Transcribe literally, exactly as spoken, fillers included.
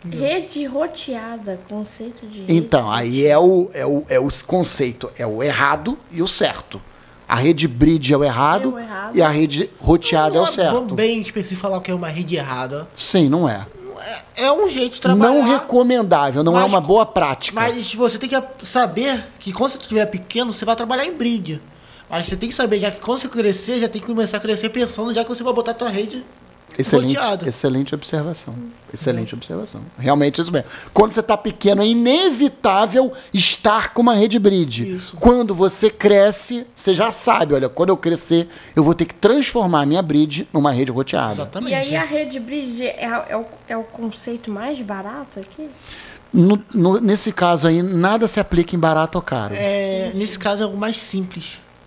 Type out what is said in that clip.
Rede roteada, conceito de rede. Então, aí é o, é, o, é o conceito, é o errado e o certo. A rede bridge é o errado, É o errado. e a rede roteada é o certo. Vamos bem específico falar que é uma rede errada. Sim, não é. É, é um jeito de trabalhar. Não recomendável, não mas- é uma boa prática. Mas você tem que saber que quando você estiver pequeno, você vai trabalhar em bridge. Mas você tem que saber já que quando você crescer, já tem que começar a crescer pensando já que você vai botar a tua rede Excelente, roteada. excelente observação. Excelente observação. Realmente isso mesmo. Quando você está pequeno, é inevitável estar com uma rede bridge. Isso. Quando você cresce, você já sabe, olha, quando eu crescer, eu vou ter que transformar a minha bridge numa rede roteada. Exatamente. E aí a rede bridge é, é, o, é o conceito mais barato aqui? No- no- nesse caso aí, nada se aplica em barato ou caro. É, nesse caso é o mais simples.